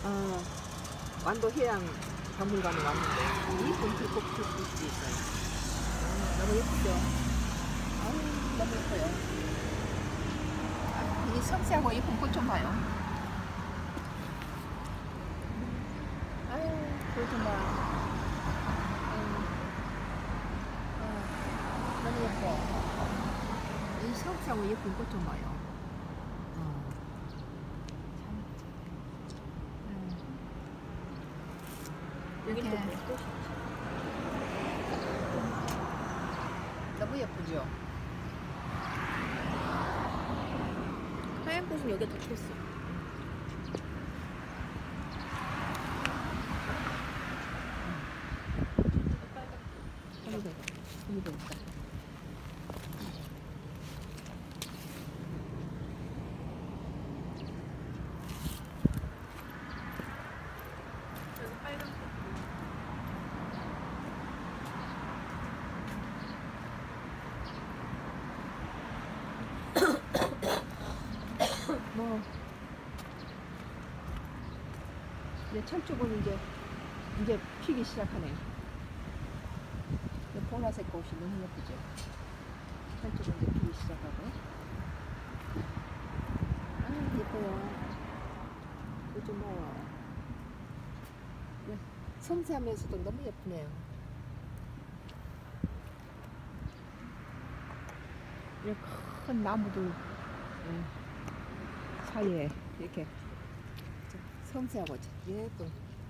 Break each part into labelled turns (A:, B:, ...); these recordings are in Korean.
A: 어, 완도 해양 박물관에 왔는데 이쁜 불꽃이 있어요. 너무 예쁘죠? 너무 예뻐요. 이 섬세하고 예쁜 꽃 좀 봐요. 아유, 그거 좀 봐. 너무 예뻐. 이 섬세하고 예쁜 꽃 좀 봐요. 이렇게 너무 예쁘죠?
B: 하얀 꽃은 여기에 더 폈어.
A: 이거 있다.
B: 여기 빨간 꽃.
A: 뭐 이제 철쭉은 이제 피기 시작하네요. 이 보라색 꽃이 너무 예쁘죠. 철쭉은 이제 피기 시작하고. 아 예뻐요. 이거 좀 뭐 섬세하면서도 너무 예쁘네요. 이렇게 큰 나무들 사이에 이렇게 섬세하고 예쁜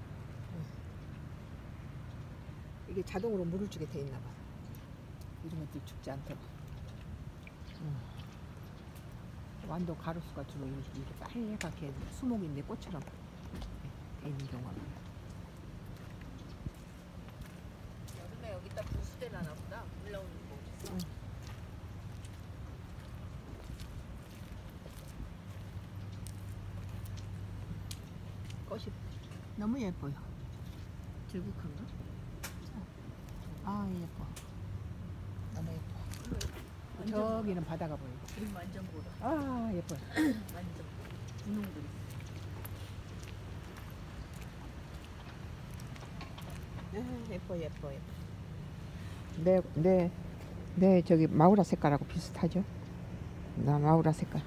A: 이게 자동으로 물을 주게 돼 있나 봐. 이런 것들 죽지 않도록. 완도 가로수가 주로 이렇게 빨갛게 수목인데 꽃처럼 돼 있는 경우가 많아요.
B: 여름에 여기다 부수대 나나 보다. 물 나오는 거.
A: 꽃이 너무 예뻐요.
B: 들국한가?
A: 아 예뻐. 너무 예뻐. 저기는 바다가 보이고.
B: 그림 완전 보라.
A: 아 예뻐요.
B: 완전 분홍그림.
A: 예뻐. 네 저기 마우라 색깔하고 비슷하죠? 나 마우라 색깔.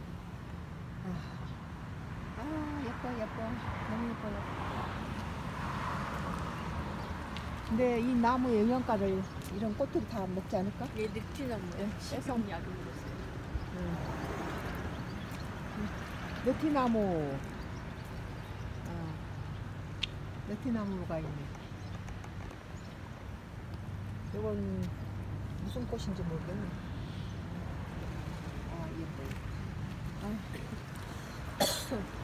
A: 예뻐. 너무 예뻐요. 근데 이 나무 영양가를 이런 꽃들이 다 먹지 않을까?
B: 얘 늪지나무야. 식용 약용으로 써요.
A: 느티나무. 느티나무가 있네. 이건 무슨 꽃인지 모르겠네. 예뻐요.